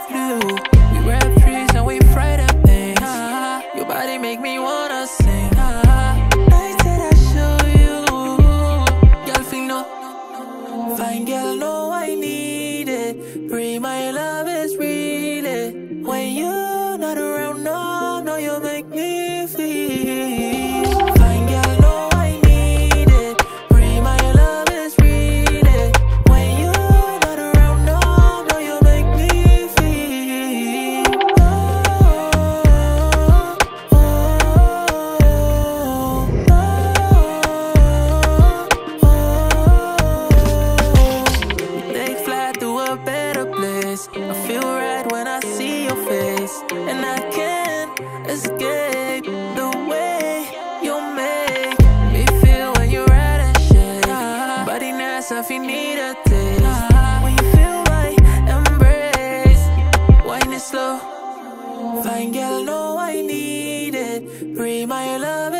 flu. We rap trees and we fry the things. Your body make me wanna sing. Nights that I show you, y'all feel no. Fine girl, know I need it. Pray my love is real. When you're not around, no, you make me feel. Fine girl, know I need it. Pray my love is real. When you're not around, no, you make me feel. Take flight to a better place. I feel right when I see your face, and I can't escape the way you make me feel when you're out and shake. Body nice if you need a taste. When you feel my embrace, wine it slow. Fine girl, know I need it. Pray my love